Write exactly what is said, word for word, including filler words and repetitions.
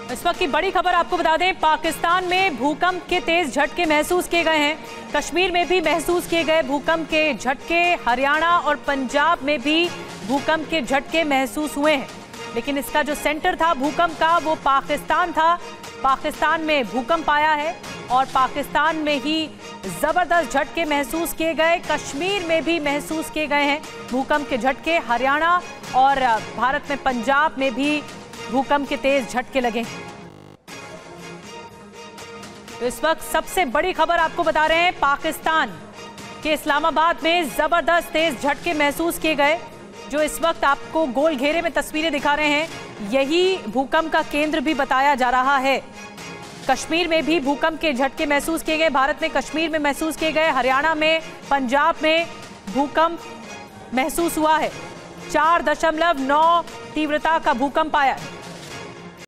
इस वक्त की बड़ी खबर आपको बता दें, पाकिस्तान में भूकंप के तेज झटके महसूस किए गए हैं। कश्मीर में भी महसूस किए गए भूकंप के झटके, हरियाणा और पंजाब में भी भूकंप के झटके महसूस हुए हैं। लेकिन इसका जो सेंटर था भूकंप का वो पाकिस्तान था। पाकिस्तान में भूकंप आया है और पाकिस्तान में ही जबरदस्त झटके महसूस किए गए। कश्मीर में भी महसूस किए गए हैं भूकंप के झटके। हरियाणा और भारत में पंजाब में भी भूकंप के तेज झटके लगे। तो इस वक्त सबसे बड़ी खबर आपको बता रहे हैं, पाकिस्तान के इस्लामाबाद में जबरदस्त तेज झटके महसूस किए गए। जो इस वक्त आपको गोल घेरे में तस्वीरें दिखा रहे हैं, यही भूकंप का केंद्र भी बताया जा रहा है। कश्मीर में भी भूकंप के झटके महसूस किए गए। भारत में कश्मीर में महसूस किए गए। हरियाणा में, पंजाब में भूकंप महसूस हुआ है। चार दशमलव नौ तीव्रता का भूकंप आया है।